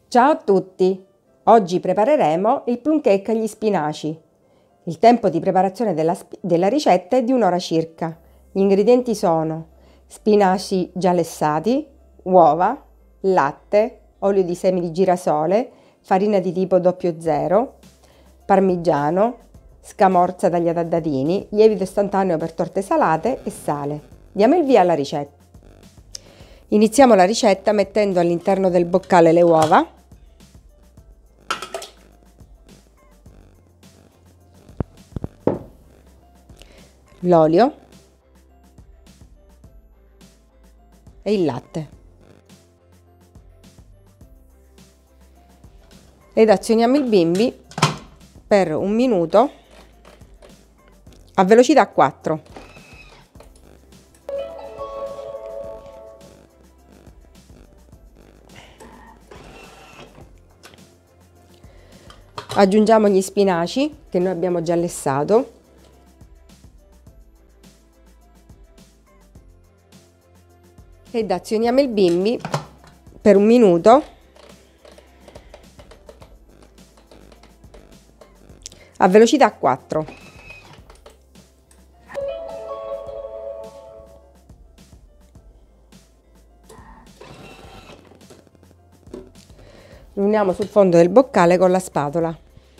Ciao a tutti! Oggi prepareremo il plum cake agli spinaci. Il tempo di preparazione della ricetta è di un'ora circa. Gli ingredienti sono spinaci già lessati, uova, latte, olio di semi di girasole, farina di tipo 00, parmigiano, scamorza tagliata a dadini, lievito istantaneo per torte salate e sale. Diamo il via alla ricetta. Iniziamo la ricetta mettendo all'interno del boccale le uova, l'olio e il latte ed azioniamo il bimbi per un minuto a velocità 4. Aggiungiamo gli spinaci che noi abbiamo già lessato ed azioniamo il bimbi per un minuto a velocità 4. Lo uniamo sul fondo del boccale con la spatola.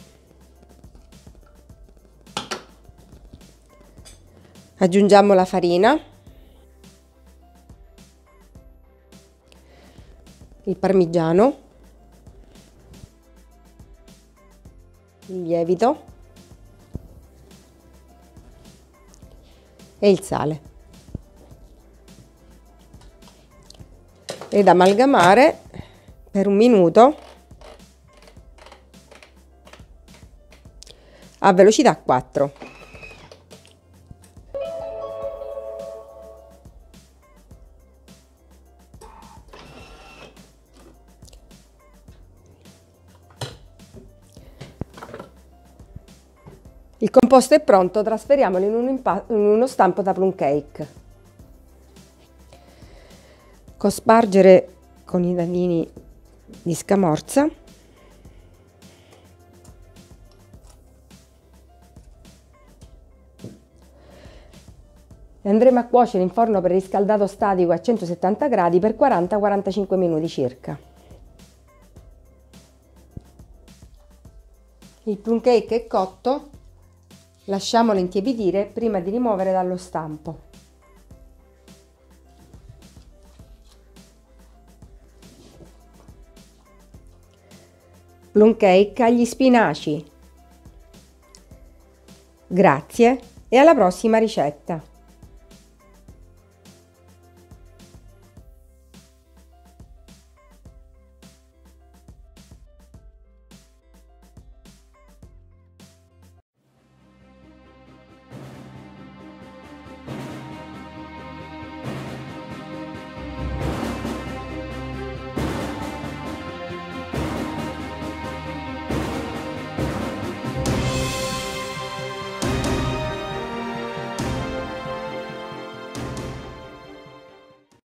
Aggiungiamo la farina, il parmigiano, il lievito e il sale ed amalgamare per un minuto a velocità 4. Il composto è pronto, trasferiamolo in uno stampo da plum cake. Cospargere con i dadini di scamorza. E andremo a cuocere in forno preriscaldato statico a 170 gradi per 40-45 minuti circa. Il plum cake è cotto. Lasciamolo intiepidire prima di rimuovere dallo stampo. Plum cake agli spinaci. Grazie e alla prossima ricetta!